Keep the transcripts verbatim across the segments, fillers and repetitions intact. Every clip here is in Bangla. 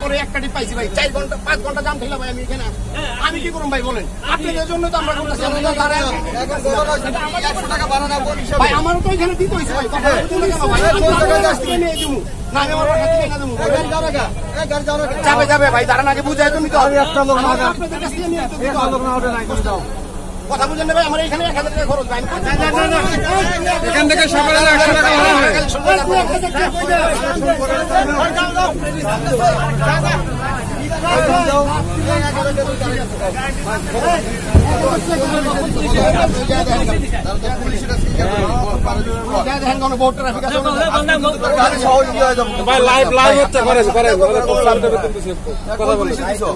একটা টিপ পাইছি ভাই, চার ঘন্টা পাঁচ ঘন্টা জাম ঠেলা ভাই। আমি এখানে আমি কি করুন ভাই বলেন? আপনাদের জন্য তো আমরা করতেছি। ভাই আমারও তো এখানে দিতে হয়েছে ভাই। যাবে যাবে ভাই, দাঁড়ান আগে বুঝাই তুমি তো। কথা বুঝেন না ভাই, আমার এখানে এক হাজার টাকা খরচ ভাই। এখান থেকে সকালে একশো টাকা লাইভ লাইভ হচ্ছে করে করে কথা বলে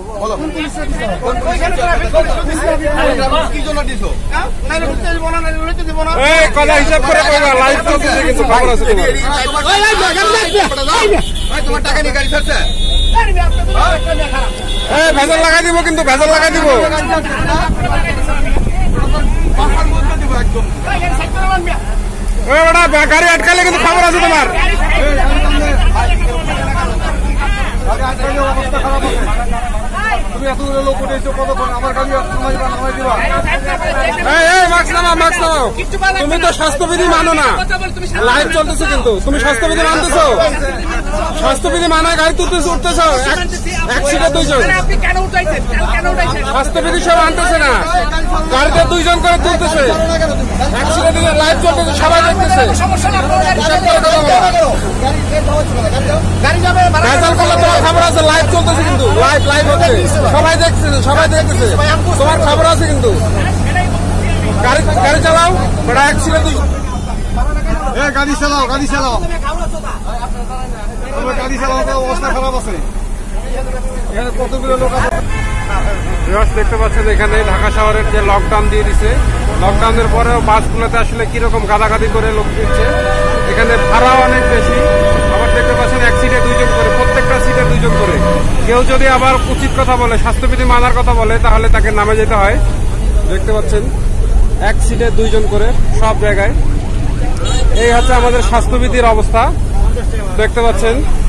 কথা হিসাব করে লাইভ চলতেছে কিন্তু খবর আছে তোমার টাকা নিয়ে গাড়ি ছাড়ছে। ভেজাল লাগাই দিব কিন্তু ভেজাল লাগাই দিব গাড়ি আটকালে কিন্তু খবর আছে তোমার। তুমি এতগুলো লোক উঠেছো কতক্ষণ আমার গাড়ি নামাই দিবা। তুমি তো স্বাস্থ্যবিধি মানো না, লাইভ চলতেছে কিন্তু তুমি স্বাস্থ্যবিধি মানতেছো। স্বাস্থ্যবিধি মানায় গাড়ি তুলতেছে উঠতেছ এক সিটে দুইজন। স্বাস্থ্যবিধি সব আনতেছে না, গাড়িতে দুইজন করে তুলতেছে এক সিটে দুইজন। লাইভ চলতেছে সবাই দেখতেছে। ভেজাল করলে তোমার খবর আছে, লাইভ চলতেছে কিন্তু লাইভ লাইভ হচ্ছে সবাই দেখছে সবাই দেখতেছে তোমার খবর আছে কিন্তু। গাড়ি গাড়ি চালাও বেড়া এক সিটে দুই গাড়ি চালাও গাড়ি চালাও গাড়ি চালাও অবস্থা খারাপ আছে। এখানে কতগুলো লোক আছে দেখতে পাচ্ছেন। এখানে ঢাকা শহরের যে লকডাউন দিয়ে দিচ্ছে, লকডাউনের পরেও বাসগুলোতে আসলে কিরকম গাদাগাদি করে লোক দিচ্ছে। এখানে ভাড়াও অনেক বেশি। আবার দেখতে পাচ্ছেন এক সিটে দুইজন করে, প্রত্যেকটা সিটে দুইজন করে। কেউ যদি আবার উচিত কথা বলে, স্বাস্থ্যবিধি মানার কথা বলে, তাহলে তাকে নামে যেতে হয়। দেখতে পাচ্ছেন এক সিটে দুইজন করে সব জায়গায়। এই হচ্ছে আমাদের স্বাস্থ্যবিধির অবস্থা দেখতে পাচ্ছেন।